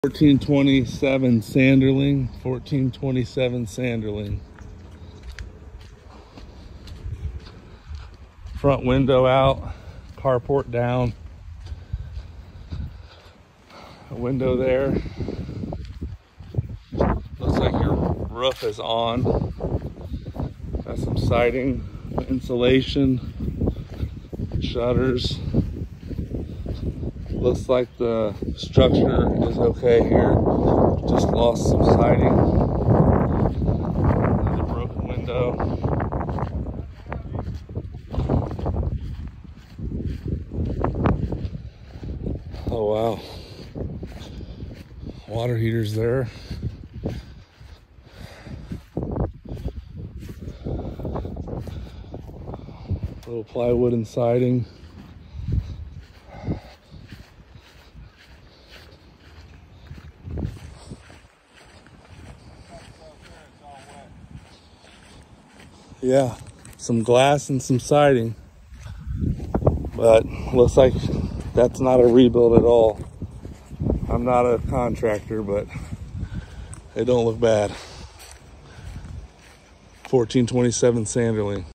1427 Sanderling, 1427 Sanderling. Front window out, carport down. A window there. Looks like your roof is on. Got some siding, insulation, shutters. Looks like the structure is okay here. Just lost some siding. Another broken window. Oh wow. Water heaters there. Little plywood and siding. Yeah, some glass and some siding, but looks like that's not a rebuild at all. I'm not a contractor, but they don't look bad. 1427 Sanderling.